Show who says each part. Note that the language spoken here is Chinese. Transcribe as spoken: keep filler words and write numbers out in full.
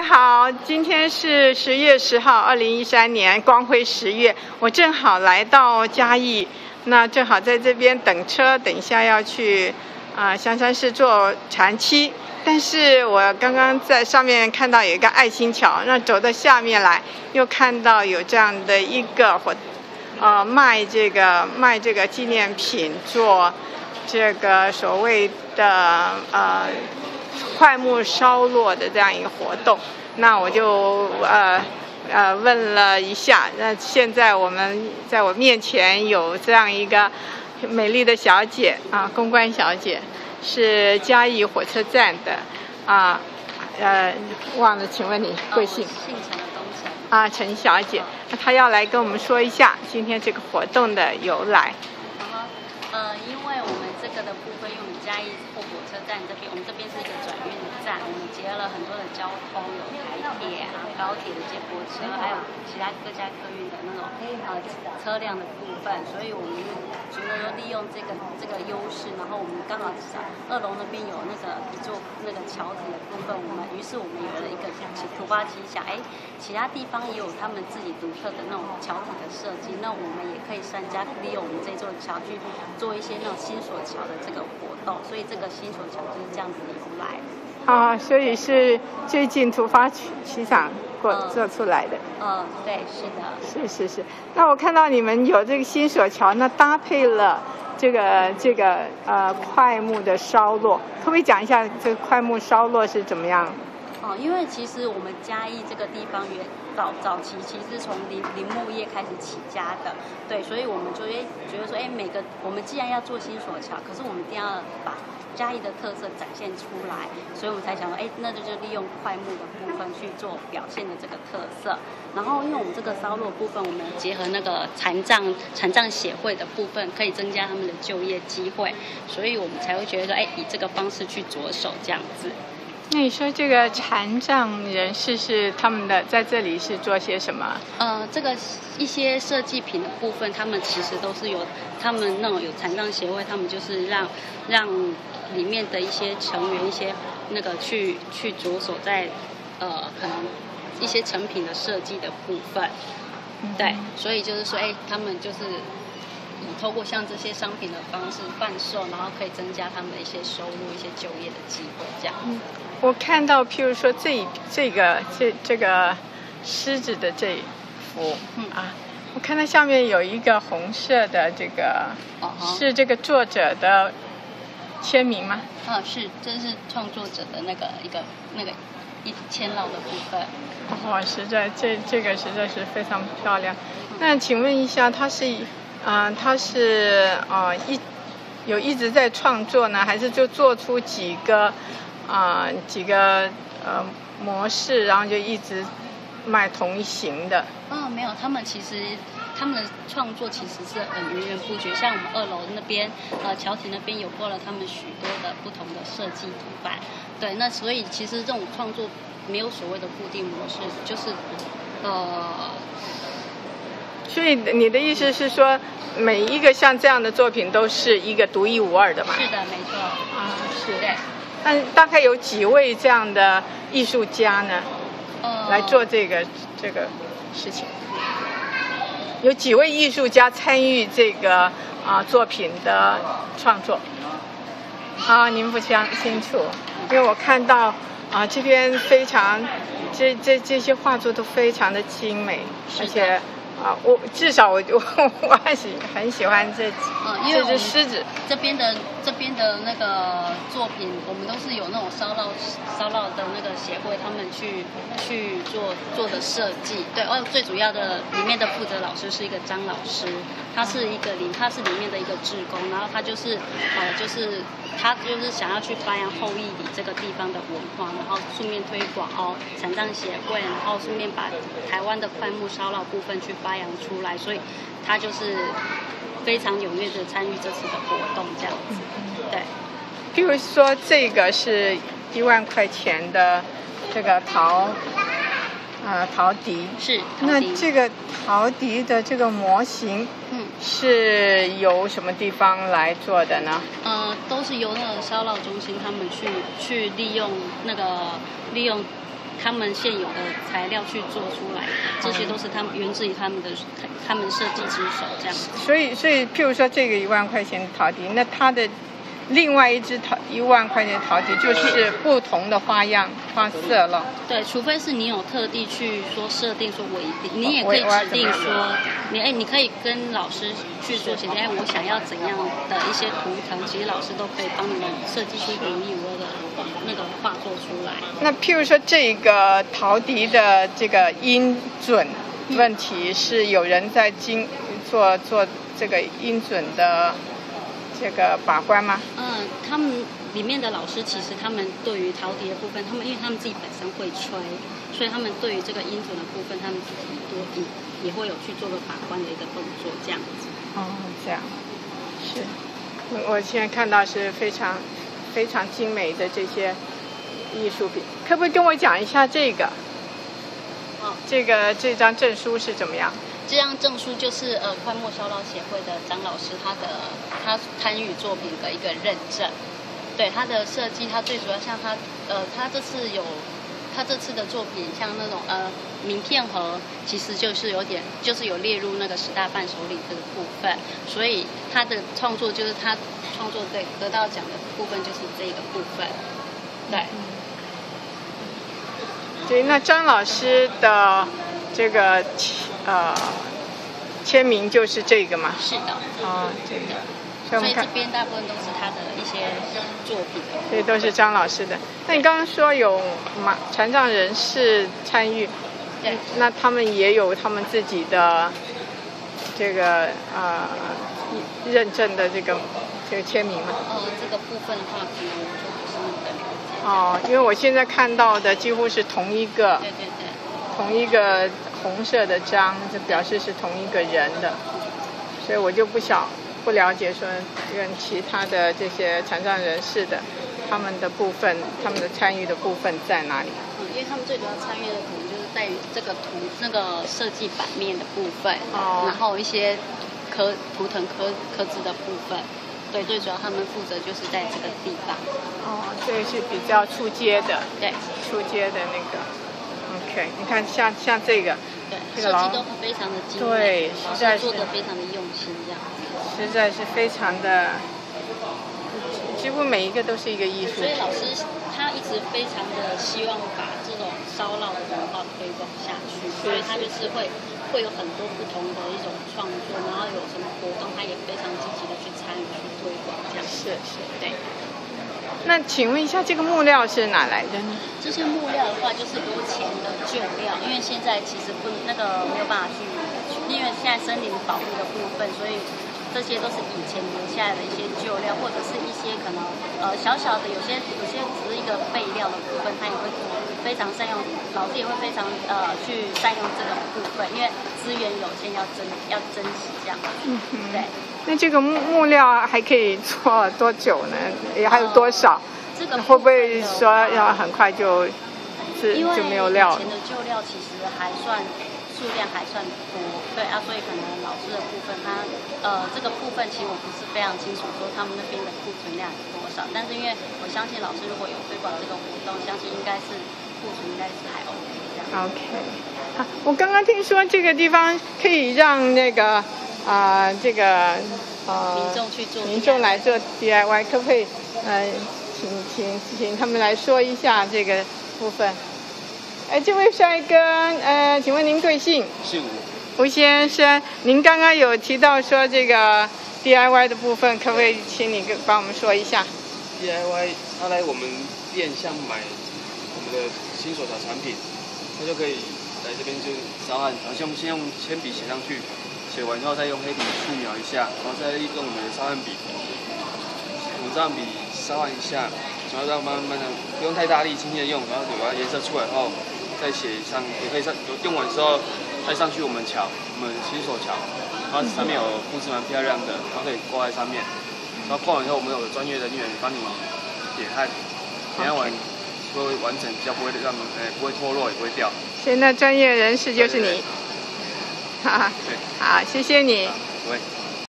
Speaker 1: 好，今天是十月十号，二零一三年光辉十月，我正好来到嘉义，那正好在这边等车，等一下要去啊、呃、香山市做禅期。但是我刚刚在上面看到有一个爱心桥，那走到下面来，又看到有这样的一个活，呃卖这个卖这个纪念品，做这个所谓的呃快木烧落的这样一个活动。那我就呃呃问了一下，那现在我们在我面前有这样一个美丽的小姐啊，公关小姐。是嘉义火车站的啊，呃，忘了，请问你贵姓？
Speaker 2: 姓陈的东陈。
Speaker 1: 啊，陈小姐，她要来跟我们说一下今天这个活动的由来。
Speaker 2: 啊，呃，因为我们这个的部分，因为我们嘉义火车站这边，我们这边是一个转运的站，我们结合了很多的交通，有台铁啊、高铁的接驳车，还有其他各家客运的那种呃车辆的部分，所以我们除了说利用这个这个优势，然后我们刚好二楼那边有那个一座那个桥体的部分，我们于是我们有了一个突发奇想，哎，其他地方也有他们自己独特的那种桥体的设计，那我们也可以善加利用我们这座桥去做一些那种新索桥的这个活动，所以这个新索桥就是这样子的由来。
Speaker 1: 啊，所以是最近突发奇想过做出来的。
Speaker 2: 嗯，对，是的。
Speaker 1: 是是是。那我看到你们有这个新索桥，那搭配了这个这个呃快木的烧落，可不可以讲一下这个快木烧落是怎么样？
Speaker 2: 哦，因为其实我们嘉义这个地方原早早期其实是从林林木业开始起家的，对，所以我们就会觉得说，哎，每个我们既然要做新索桥，可是我们一定要把嘉义的特色展现出来，所以我们才想说，哎，那就就利用快木的部分去做表现的这个特色。然后，因为我们这个烧落部分，我们结合那个残障残障协会的部分，可以增加他们的就业机会，所以我们才会觉得说，哎，以这个方式去着手这样子。
Speaker 1: 那你说这个残障人士是他们的在这里是做些什么？
Speaker 2: 呃，这个一些设计品的部分，他们其实都是有他们那种有残障协会，他们就是让让里面的一些成员一些那个去去着手在呃可能一些成品的设计的部分，对，所以就是说，哎，他们就是透过像这些商品的方式贩售，然后可以增加他们的一些收入、一些就业的机会，这样。
Speaker 1: 嗯，我看到，譬如说这这个这这个狮子的这一幅，嗯啊，我看到下面有一个红色的这个，哦、是这个作者的签名吗？
Speaker 2: 啊，是，这是创作者的那个一个那个一签到的部分。
Speaker 1: 哇，实在这这个实在是非常漂亮。嗯、那请问一下，它是？嗯、呃，他是呃一有一直在创作呢，还是就做出几个啊、呃、几个呃模式，然后就一直卖同一型的？
Speaker 2: 哦，没有，他们其实他们的创作其实是很源源不绝。像我们二楼那边呃桥体那边有过了他们许多的不同的设计图版，对，那所以其实这种创作没有所谓的固定模式，就是呃。
Speaker 1: 所以你的意思是说，每一个像这样的作品都是一个独一无二的嘛？
Speaker 2: 是的，没错。
Speaker 1: 啊，是。
Speaker 2: 对。
Speaker 1: 那大概有几位这样的艺术家呢？呃，来做这个这个事情。有几位艺术家参与这个啊作品的创作？啊，您不相清楚，因为我看到啊这边非常，这这这些画作都非常的精美，而且。啊，我至少我我我还是很喜欢这
Speaker 2: 嗯，因为
Speaker 1: 这只狮子
Speaker 2: 这边的这边的那个作品，我们都是有那种烧烙烧烙的那个协会，他们去去做做的设计。对，哦，最主要的里面的负责老师是一个张老师，他是一个里他是里面的一个志工，然后他就是呃就是他就是想要去发扬后裔里这个地方的文化，然后顺便推广哦残障协会，然后顺便把台湾的快木烧烙部分去发扬出来，所以他就是非常踊跃的参与这次的活动，这样子。对，
Speaker 1: 比如说这个是一万块钱的这个陶，呃，陶笛
Speaker 2: 是。
Speaker 1: 那这个陶笛的这个模型，嗯，是由什么地方来做的呢？
Speaker 2: 呃，都是由那个烧烙中心他们去去利用那个利用他们现有的材料去做出来的，这些都是他们源自于他们的他们设计之手这样。
Speaker 1: 所以，所以，譬如说这个一万块钱的陶笛，那它的另外一只陶一万块钱的陶笛就是不同的花样花色了。
Speaker 2: 对，除非是你有特地去说设定说我一定，你也可以指定说你哎，你可以跟老师去做协定，哎，我想要怎样的一些图腾，其实老师都可以帮你们设计出独一无二的那个画作出来。
Speaker 1: 那譬如说这个陶笛的这个音准问题，是有人在经做做这个音准的这个把关吗？
Speaker 2: 嗯，他们里面的老师其实他们对于陶笛的部分，他们因为他们自己本身会吹，所以他们对于这个音准的部分，他们自己多也也会有去做个把关的一个动作，这样子。
Speaker 1: 哦，这样是。我现在看到是非常非常精美的这些艺术品，可不可以跟我讲一下这个？
Speaker 2: 哦，
Speaker 1: 这个这张证书是怎么样？
Speaker 2: 这张证书就是呃快墨烧烙协会的张老师他的他参与作品的一个认证。对他的设计，他最主要像他呃他这次有他这次的作品像那种呃名片盒，其实就是有点就是有列入那个十大伴手礼这个部分，所以他的创作就是他创作对得到奖的部分就是这个部分。对。
Speaker 1: 对，那张老师的这个呃签名就是这个吗？
Speaker 2: 是的。
Speaker 1: 哦，这个。
Speaker 2: 所以这边大部分都是他的一些作品。
Speaker 1: 所以都是张老师的。那你刚刚说有马残障人士参与，
Speaker 2: 对，
Speaker 1: 那他们也有他们自己的这个呃认证的这个这个签名吗？
Speaker 2: 哦，这个部分的话，可能我就不是那么的了解。
Speaker 1: 哦，因为我现在看到的几乎是同一个，
Speaker 2: 对对对，
Speaker 1: 同一个红色的章，这表示是同一个人的，所以我就不晓不了解说跟其他的这些残障人士的他们的部分，他们的参与的部分在哪里？
Speaker 2: 嗯，因为他们最主要参与的可能就是在于这个图那个设计版面的部分，哦，然后一些刻图腾刻刻字的部分。对，最主要他们负责就是在这个地方。
Speaker 1: 哦，这个是比较出街的。
Speaker 2: 对，
Speaker 1: 出街的那个。OK， 你看像像这个，
Speaker 2: 对，这个设计都非常的精美，
Speaker 1: 对，实在是
Speaker 2: 做的非常的用心，这样。
Speaker 1: 实在是非常的，几乎每一个都是一个艺术。
Speaker 2: 所以老师他一直非常的希望把这种烧烙的文化推广下去，所以他就是会会有很多不同的一种创作，然后有什么活动，他也非常积极的去参与去推广，这样。
Speaker 1: 是是，
Speaker 2: 对。
Speaker 1: 那请问一下，这个木料是哪来的呢？
Speaker 2: 这些木料的话，就是以前的旧料，因为现在其实不那个没有办法去，因为现在森林保护的部分，所以这些都是以前留下来的一些旧料，或者是一些可能呃小小的，有些有些只是一个备料的部分，它也会非常善用，老师也会非常呃去善用这种部分，因为资源有限，要珍要珍惜这样。嗯嗯。对。
Speaker 1: 那这个木木料还可以做多久呢？也还有多少？呃、
Speaker 2: 这个
Speaker 1: 会不会说要很快就就就没有料了？
Speaker 2: 以前的旧料其实还算数量还算多，对啊，所以可能老师的部分，他呃这个部分其实我不是非常清楚说他们那边的库存量有多少，但是因为我相信老师如果有推广这个活动，相信应该是库存应该是还 OK 这样。OK，
Speaker 1: 好，我刚刚听说这个地方可以让那个。啊、呃，这个呃，
Speaker 2: 民众去做，
Speaker 1: 民众来做 D I Y， 可不可以呃，请请请他们来说一下这个部分？哎，这位帅哥，呃，请问您贵姓？
Speaker 3: 姓
Speaker 1: 吴。吴先生，您刚刚有提到说这个 D I Y 的部分，可不可以请你跟帮我们说一下
Speaker 3: ？D I Y， 他来我们店像买我们的新手小产品，他就可以来这边就烧案，然后先先用铅笔写上去。写完以后再用黑笔素描一下，然后再用我们的烧焊笔，我们这样笔烧焊一下，然后让慢慢的不用太大力，轻轻的用，然后等把颜色出来后再写上，也可以上用完之后再上去我们桥，我们新手桥，然后上面有布置蛮漂亮的，然后可以挂在上面，然后挂完以后我们有专业人员帮你点焊，点焊完会完整，比较不会让呃不会脱落也不会掉。
Speaker 1: 现在专业人士就是你。好，好，谢谢你。